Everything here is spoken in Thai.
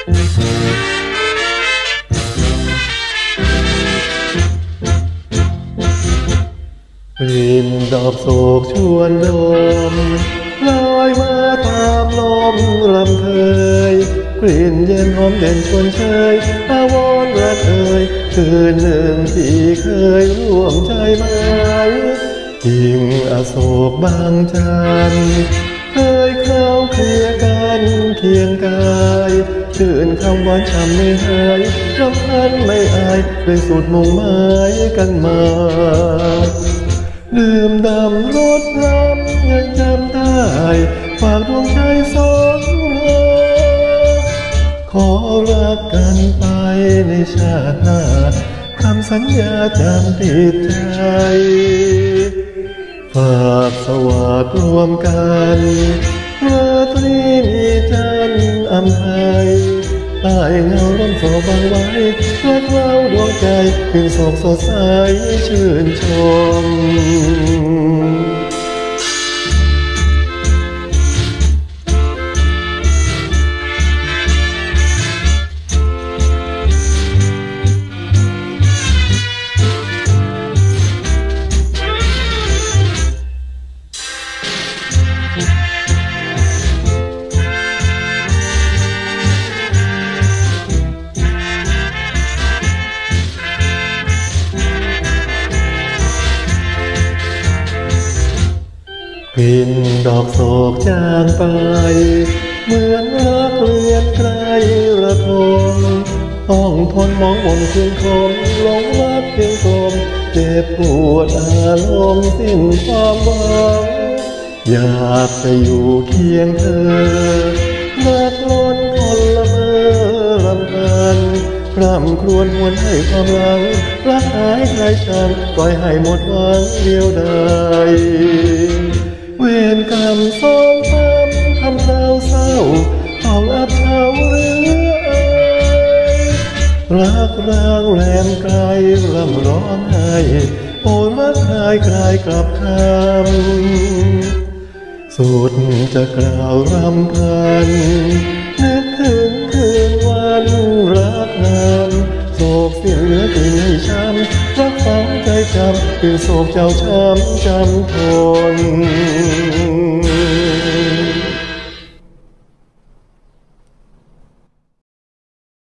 กลิ่นดอกโศกชวนดมลอยมาตามลมลำเพยกลิ่นเย็นหอมเด่นชวนเชยอาวรณ์ระเทยคืนหนึ่งที่เคยร่วมใจไม้กิ่งอโศกบางจันทร์เคยเข้าเคลียกันเคียงกายชื่นคำหวานช้ำไม่หายรำพันไม่อายด้วยสุดมุ่งหมายกันมาดื่มดำรสล้ำยังจำได้ฝากดวงใจสองเราขอรักกันไปในชาติหน้าคำสัญญาจำติดใจฝากสวัสดิ์รวมกันราตรีมีจันทร์อำไพใต้เงาร่มโศกบังไว้รักเราดวงใจคืนโศกสดใสชื่นชมกลิ่นดอกโศกจางไปเหมือนรักเลือนไกลระทมต้องทนมองบนคืนคมหลงรักเพียงกลมเจ็บปวดอารมณ์สิ้นความหวังอยากจะอยู่เคียงเธอรักล้นคนละเมอรำพันคร่ำครวญหวนให้ความหลังรักหายใครฉันปล่อยให้หมดหวังเดียวดายเวรกรรมซ้อนซ้ำทำเราเศร้าต้องอับเฉาหรืออายรักร้างแรมไกลร่ำร้องไห้โอ้รักหายคลายกลับคำสุดจะกล่าวรำพันนึกถึงคืนวันรักนานโศกเสียเหลือคืนให้ช้ำรักฝังใจจำคือโศกเจ้าช้ำจำทน